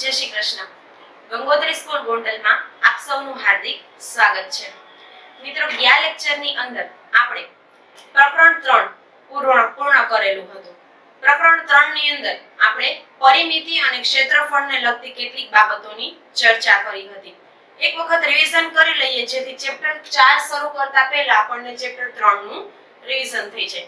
જય શ્રી કૃષ્ણ. ગંગોત્રી સ્કૂલ ગોંડલમાં આપ સૌનું હાર્દિક સ્વાગત છે. મિત્રો, ગયા લેક્ચરની અંદર આપણે પ્રકરણ 3 પૂર્ણ કરેલું હતું. પ્રકરણ 3 ની અંદર આપણે પરિમિતિ અને ક્ષેત્રફળને લગતી કેટલીક બાબતોની ચર્ચા કરી હતી. એક વખત રિવિઝન કરી લઈએ જેથી ચેપ્ટર 4 શરૂ કરતા પહેલા આપણને ચેપ્ટર 3 નું રિવિઝન થઈ જાય.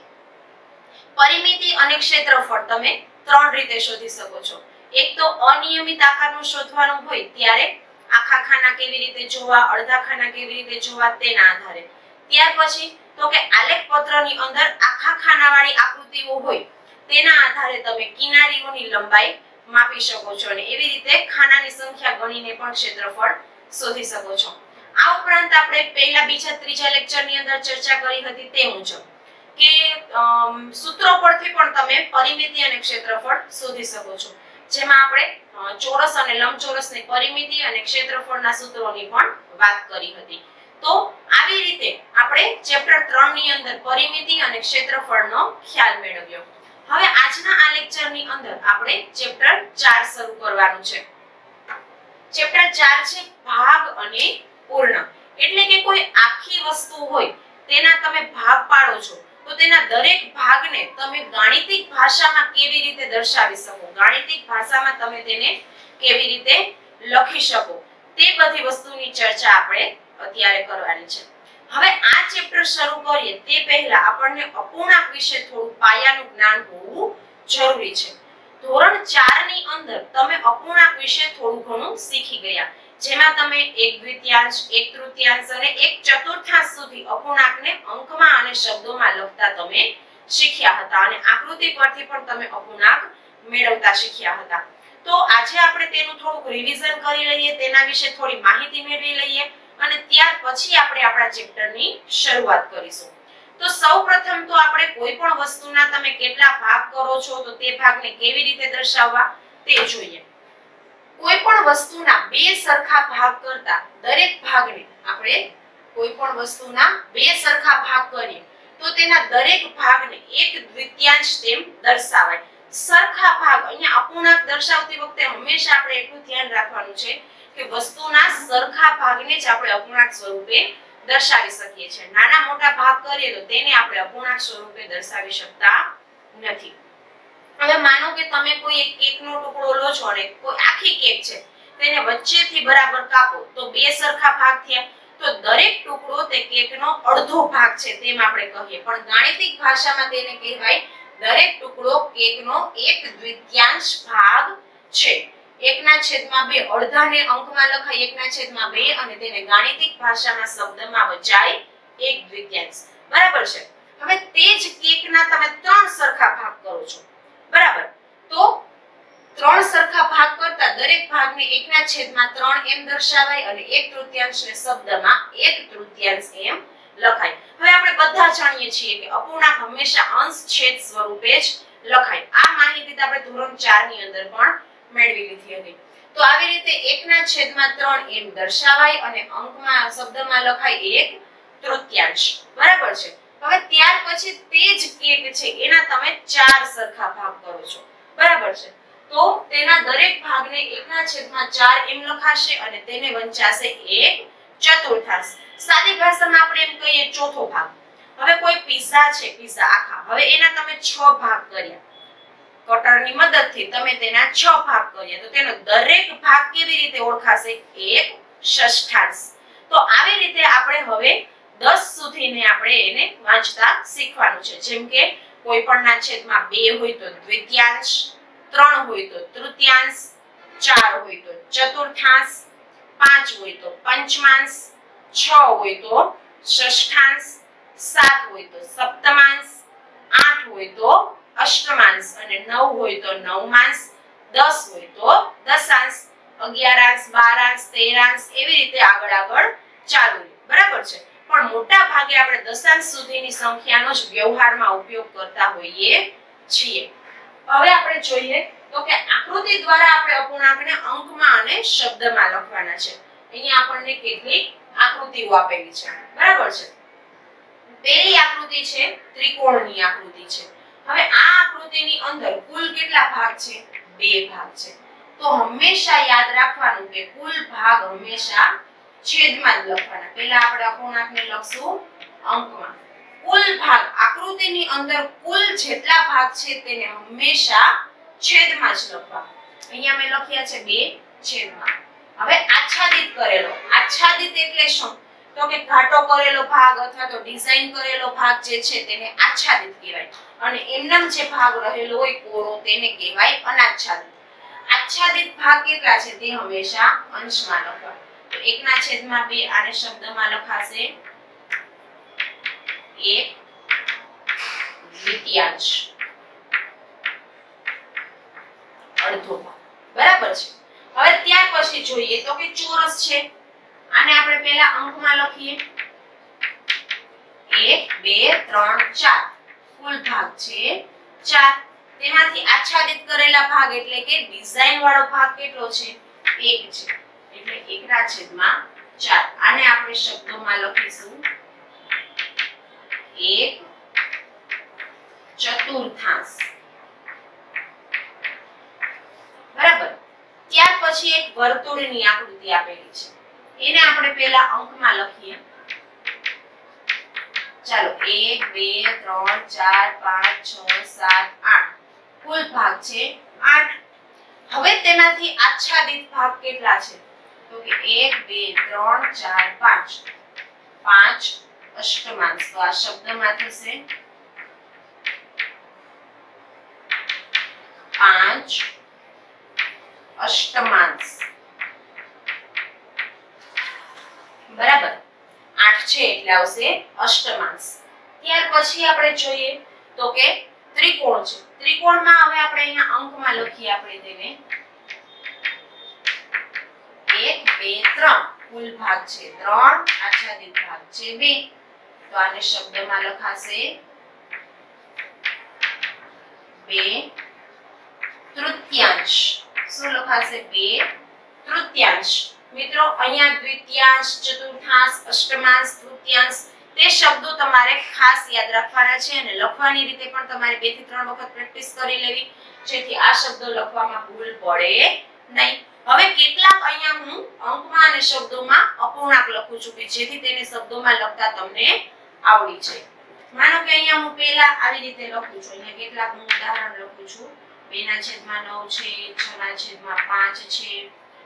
પરિમિતિ અને ક્ષેત્રફળ તમે 3 રીતે શોધી શકો છો. એક તો અનિયમિત આકારનું શોધવાનું હોય ત્યારે આખા ખાના કેવી રીતે જોવા, અડધા ખાના કેવી રીતે જોવા તેના આધારે. ત્યાર પછી તો કે આલેખ પત્રની અંદર આખા ખાનાવાળી આકૃતિઓ હોય તેના આધારે તમે કિનારીઓની લંબાઈ માપી શકો છો અને એવી રીતે ખાનાની સંખ્યા ગણીને પણ ક્ષેત્રફળ શોધી શકો છો. આ ઉપરાંત આપણે પહેલા, બીજા, ત્રીજા લેક્ચરની અંદર ચર્ચા કરી હતી તે મુજબ કે સૂત્રો પરથી પણ તમે પરિમિતિ અને ક્ષેત્રફળ શોધી શકો છો. જેમાં આપણે ચોરસ અને લંબચોરસની પરિમિતિ અને ક્ષેત્રફળના સૂત્રોની પણ વાત કરી હતી. તો આવી રીતે આપણે ચેપ્ટર 3 ની અંદર પરિમિતિ અને ક્ષેત્રફળનો ખ્યાલ મેળવ્યો. હવે આજના આ લેક્ચરની અંદર આપણે ચેપ્ટર 4 શરૂ કરવાનું છે. ચેપ્ટર 4 છે ભાગ અને પૂર્ણ. એટલે કે કોઈ આખી વસ્તુ હોય તેના તમે ભાગ પાડો છો તો તેના દરેક ભાગને તમે ગાણિતિક ભાષામાં કેવી રીતે દર્શાવી શકો, ગાણિતિક ભાષામાં તમે તેને કેવી રીતે લખી શકો, તે બધી વસ્તુની ચર્ચા આપણે અત્યારે કરવાની છે. હવે આ ચેપ્ટર શરૂ કરીએ તે પહેલા આપણને અપૂર્ણાંક વિશે થોડું પાયાનું જ્ઞાન હોવું જરૂરી છે. ધોરણ 4 ની અંદર તમે અપૂર્ણાંક વિશે થોડું ઘણું શીખી ગયા, જેમાં તમે 1/2, 1/3 અને 1/4 સુધી અપૂર્ણાંકને અંકમાં અને શબ્દોમાં લખતા તમે શીખ્યા હતા અને આકૃતિ પરથી પણ તમે અપૂર્ણાંક મેળવતા શીખ્યા હતા. તો આજે આપણે તેનું થોડુંક રિવિઝન કરી લઈએ, તેના વિશે થોડી માહિતી મેળવી લઈએ અને ત્યાર પછી આપણે આપણા ચેપ્ટરની શરૂઆત કરીશું. તો સૌપ્રથમ તો આપણે કોઈ પણ વસ્તુના તમે કેટલા ભાગ કરો છો તો તે ભાગને કેવી રીતે દર્શાવવા તે જોઈએ. કોઈ પણ વસ્તુના બે સરખા ભાગ કરતા દરેક ભાગને આપણે કોઈ પણ વસ્તુના બે સરખા ભાગ કરીએ તો તેના દરેક ભાગને 1/2 તેમ દર્શાવાય. સરખા ભાગ, અહીંયા અપૂર્ણાંક દર્શાવતી વખતે હંમેશા આપણે એટલું ધ્યાન રાખવાનું છે કે વસ્તુના સરખા ભાગને જ આપણે અપૂર્ણાંક સ્વરૂપે દર્શાવી શકીએ છીએ. નાના મોટા ભાગ કરીએ તો તેને આપણે અપૂર્ણાંક સ્વરૂપે દર્શાવી શકતા નથી. હવે માનો કે તમે કોઈ એક કેકનો ટુકડો લો છો અને કોઈ આખી કેક છે તેને વચ્ચેથી બરાબર કાપો તો બે સરખા ભાગ થયા, તો દરેક ટુકડો તે કેકનો અડધો ભાગ છે તેમ આપણે કહીએ, પણ ગાણિતિક ભાષામાં તેને કહેવાય દરેક ટુકડો કેકનો 1/2 ભાગ છે. 1/2 અડધાને અંકમાં લખાય 1/2 અને તેને ગાણિતિક ભાષામાં શબ્દમાં વચાય 1/2. બરાબર છે. હવે તે જ કેકના તમે 3 સરખા ભાગ કરો છો, બરાબર, તો 3 સરખા ભાગ કરતા દરેક ભાગને 1/3 એમ દર્શાવાય અને 1/3 ને શબ્દમાં 1/3 એમ લખાય. હવે આપણે બધા જાણીએ છીએ કે અપૂર્ણાંક હંમેશા અંશ છેદ સ્વરૂપે જ લખાય. આ માહિતી આપણે ધોરણ 4 ની અંદર પણ મેળવી લીધી હતી. તો આવી રીતે 1/3 એમ દર્શાવાય અને અંકમાં શબ્દમાં લખાય 1/3. બરાબર છે. હવે ત્યાર પછી તે જ કેક છે એના તમે 4 સરખા ભાગ કરો છો, બરાબર છે, તો તેના દરેક ભાગને 1/4 એમ લખાશે અને તેને વંચાશે 1/4. સાદી ભાષામાં આપણે એમ કહીએ ચોથો ભાગ. હવે કોઈ પિઝા છે, પિઝા આખા, હવે એના તમે 6 ભાગ કર્યા, કટરની મદદથી તમે તેના 6 ભાગ કર્યા તો તેનો દરેક ભાગ કેવી રીતે ઓળખાશે? 1/6. તો આવી રીતે આપણે હવે 10 સુધીને આપણે એને વાંચતા શીખવાનું છે. જેમ કે કોઈ પણના છેદમાં 2 હોય તો દ્વિતીયાંશ, 3 હોય તો તૃતીયાંશ, 4 હોય તો ચતુર્થાંશ, 5 હોય તો પંચમાંશ, 6 હોય તો ષષ્ઠાંશ, 7 હોય તો સપ્તમાંશ, 8 હોય તો અષ્ટમાંશ અને 9 હોય તો નવમાંશ, 10 હોય તો દશાંશ, 11 12 13 એવી રીતે આગળ ચાલુ. બરાબર છે. પણ મોટા ભાગે આપણે દશાંશ સુધીની સંખ્યાનો જ વ્યવહારમાં ઉપયોગ કરતા હોઈએ છીએ. હવે આપણે જોઈએ તો કે આકૃતિ દ્વારા આપણે અપૂર્ણાંકને અંકમાં અને શબ્દમાં લખવાના છે. અહીંયા આપણને કેટલીક આકૃતિઓ આપેલી છે, બરાબર છે. પહેલી આકૃતિ છે ત્રિકોણની આકૃતિ છે. હવે આ આકૃતિની અંદર કુલ કેટલા ભાગ છે? 2 ભાગ છે. તો તો હંમેશા યાદ રાખવાનું કે કુલ ભાગ હંમેશા છેદમાં જ લખવાના. પહેલા આપણે અપૂર્ણાંકને લખશું અંકમાં. કુલ ભાગ આકૃતિની અંદર કુલ જેટલા ભાગ છે તેને હંમેશા છેદમાં જ લખવા. અહીંયા મેં લખ્યા છે 2 છેદમાં. હવે આચ્છાદિત કરેલો. આચ્છાદિત એટલે શું? તો કે ઘાટો કરેલો ભાગ અથવા તો ડિઝાઇન કરેલો ભાગ જે છે તેને આચ્છાદિત કહેવાય અને એમનેમ જે ભાગ રહેલો હોય કોરો તેને કહેવાય અનાચ્છાદિત. આચ્છાદિત ભાગ કેટલા છે તે હંમેશા અંશમાં લખવા. તો 1/2 આને શબ્દમાં લખાશે 1/2 અડધો ભાગ. બરાબર છે. હવે ત્યાર પછી જોઈએ તો કે ચોરસ છે. આને આપણે પહેલા અંકમાં લખીએ 1 2 3 4 કુલ ભાગ છે 4. તેમાંથી આચ્છાદિત કરેલા ભાગ એટલે કે ડિઝાઇન વાળો ભાગ કેટલો છે 1 છે એટલે 1/4. આને આપણે શબ્દોમાં લખીશું 1/4. બરાબર. ત્યાર પછી એક વર્તુળની આકૃતિ આપેલી છે એને આપણે પહેલા અંકમાં લખીએ. ચાલો 1 2 3 4 5 6 7 8 કુલ ભાગ છે 8. હવે તેમાંથી આચ્છાદિત ભાગ કેટલા છે તો કે 1 2 3 4 5 અષ્ટમાંશ. તો આ શબ્દમાં થશે 5 અષ્ટમાંશ. બરાબર. 8 છે એટલે આવશે અષ્ટમાંશ. ત્યાર પછી આપણે જોઈએ તો કે ત્રિકોણ છે. ત્રિકોણમાં હવે આપણે અહીંયા અંકમાં લખીએ આપણે તેને 1 2 3 કુલ ભાગ છે 3 આચ્છાદિત ભાગ છે 2. તો આને શબ્દમાં લખાશે 2/3. શું લખાશે 2/3. મિત્રો અહીંયા દ્વિતીયાંશ, ચતુર્થાંશ, અષ્ટમાંશ, તૃતીયાંશ તે શબ્દો તમારે ખાસ યાદ રાખવાના છે અને લખવાની રીતે પણ તમારે 2 થી 3 વખત પ્રેક્ટિસ કરી લેવી જેથી આ શબ્દો લખવામાં ભૂલ પડે નહીં. હવે કેટલાક અહીંયા હું અંકમાં અને શબ્દોમાં અપૂર્ણાંક લખું છું કે જેથી તેને શબ્દોમાં લખતા તમને આવડી જાય. માનો કે અહીંયા હું પહેલા આવી રીતે લખું છું. અહીંયા કેટલાક હું ઉદાહરણ લખું છું. 2/9 છે, 6/5 છે,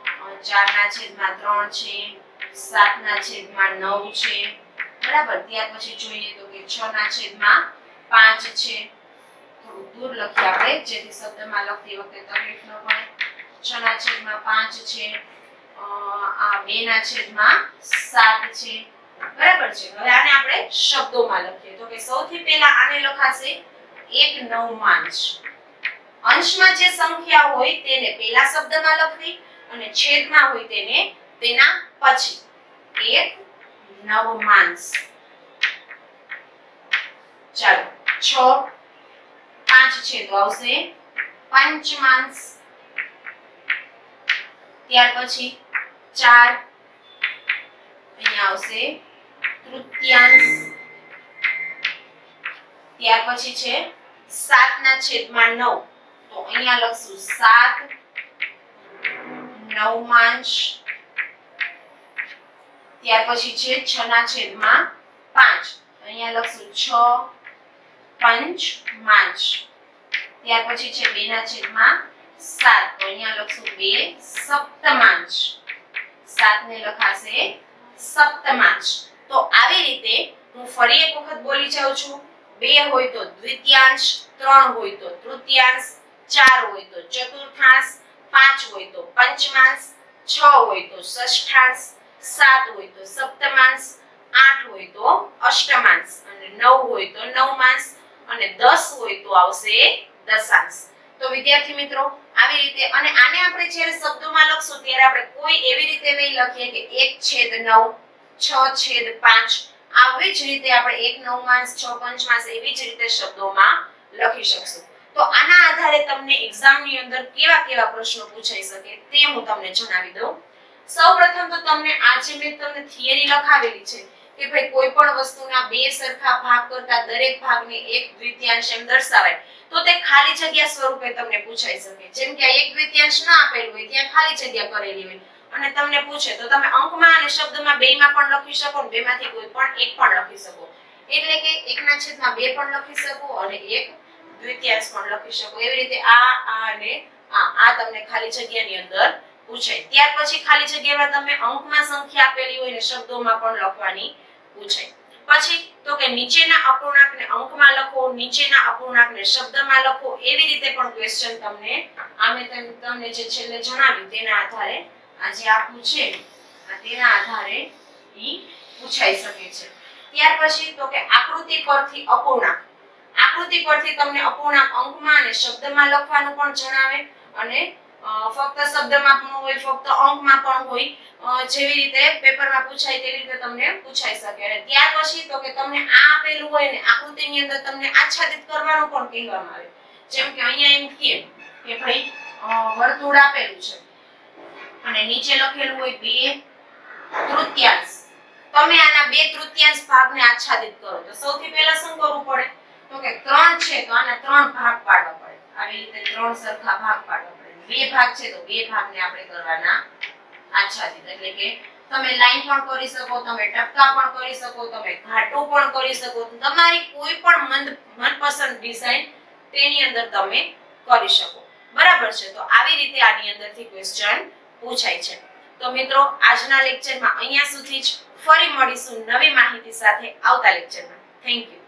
4/3 છે, 7/9 છે. બરાબર. ત્યાર પછી જોઈએ તો કે 6/5 છે. થોડું દૂર લખીએ આપણે જેથી શબ્દમાં લખતી વખતે તકલીફ ન પડે. 6/5 છે. આ 2/7 છે. બરાબર છે. હવે આને આપણે શબ્દોમાં લખીએ તો કે સૌથી પહેલા આને લખાશે 1/9. અંશમાં જે સંખ્યા હોય તેને પહેલા શબ્દમાં લખવી અને છેદમાં હોય તેને તેના પછી 1/9. ચાલો 6 5 છે તો આવશે પંચમાંશ. ત્યાર પછી 4 અહીંયા આવશે તૃતીયાંશ. ત્યાર પછી છે 7/9 તો અહીંયા લખશું 7/9. ત્યાર પછી છે 6/5 અહીંયા લખશું 6/5. ત્યાર પછી છે 2/7 તો અહીંયા લખશું 2/7. 7 ને લખાશે સપ્તમાંશ. તો આવી રીતે હું ફરી એક વખત બોલી જાઉં છું. 2 હોય તો દ્વિતીયાંશ, 3 હોય તો તૃતીયાંશ, 4 હોય તો ચતુર્થાંશ, 5 હોય તો પંચમાંશ, 6 હોય તો ષષ્ઠાંશ, 7 હોય તો સપ્તમાંશ, 8 હોય તો અષ્ટમાંશ અને 9 હોય તો નવમાંશ અને 10 હોય તો આવશે દશાંશ. તો વિદ્યાર્થી મિત્રો આવી રીતે અને આને આપણે જ્યારે શબ્દોમાં લખશું ત્યારે આપણે કોઈ એવી રીતે નહીં લખીએ કે 1/9 6/5 આવી જ રીતે આપણે 1/9 6/5 એવી જ રીતે શબ્દોમાં લખી શકશું. તો આના આધારે તમને એક્ઝામની અંદર કેવા કેવા પ્રશ્નો પૂછાઈ શકે તે હું તમને જણાવી દઉં. સૌપ્રથમ તો તમને આ જે મેં તમને થિયરી લખાવેલી છે કે ભાઈ કોઈ પણ વસ્તુના બે સરખા ભાગ કરતા દરેક ભાગને 1/2 એમ દર્શાવાય તો તે ખાલી જગ્યા સ્વરૂપે તમને પૂછાઈ શકે. જેમ કે 1/2 ના આપેલું હોય ત્યાં ખાલી જગ્યા કરેલી હોય અને તમને પૂછે તો તમે અંકમાં અને શબ્દમાં બેયમાં પણ લખી શકો ને બેમાંથી કોઈ પણ એક પણ લખી શકો. એટલે કે 1/2 પણ લખી શકો અને 1/2 પણ લખી શકો. એવી રીતે આ અને આ તમને ખાલી જગ્યાની અંદર પૂછાય. ત્યાર પછી ખાલી જગ્યામાં તમે અંકમાં સંખ્યા આપેલી હોય ને શબ્દોમાં પણ લખવાની પૂછાય. પછી તો કે નીચેના અપૂર્ણાંકને અંકમાં લખો, નીચેના અપૂર્ણાંકને શબ્દમાં લખો. એવી રીતે પણ ક્વેશ્ચન તમને જે છેલ્લે જણાવ્યું તેના આધારે આ જે આપ્યું છે તેના આધારે ઈ પૂછાઈ શકે છે. ત્યાર પછી તો કે આકૃતિ પરથી અપૂર્ણાંક. આકૃતિ પરથી તમને અપૂર્ણાંક અંકમાં અને શબ્દમાં લખવાનું પણ જણાવે અને ફક્ત શબ્દમાં પણ હોય, ફક્ત અંકમાં પણ હોય. જેવી રીતે પેપરમાં પૂછાય તેવી રીતે તમને પૂછાઈ શકે. અને ત્યાર પછી તો કે તમને આ આપેલું હોય ને આકૃતિની અંદર તમને આચ્છાદિત કરવાનું પણ કહેવામાં આવે. જેમ કે અહીંયા એમ કે ભાઈ વર્તુળ આપેલું છે અને નીચે લખેલું હોય 2/3. તમે આના 2/3 ભાગને આચ્છાદિત કરો તો સૌથી પહેલા શું કરવું પડે તો કે 3 છે તો આના 3 ભાગ પાડવા પડે. આવી રીતે 3 સરખા ભાગ પાડવા પડે. 2 ભાગ છે તો 2 ભાગને આપણે કરવાના આચ્છાદિત. એટલે કે તમે લાઈન પણ કરી શકો, તમે ટપકા પણ કરી શકો, તમે ઘાટો પણ કરી શકો. તમારી કોઈ પણ મનપસંદ ડિઝાઇન તેની અંદર તમે કરી શકો. બરાબર છે. તો આવી રીતે આની અંદરથી ક્વેશ્ચન પૂછાય છે. તો મિત્રો આજના લેક્ચરમાં અહીંયા સુધી જ. ફરી મળીશું નવી માહિતી સાથે આવતા લેક્ચરમાં. Thank you.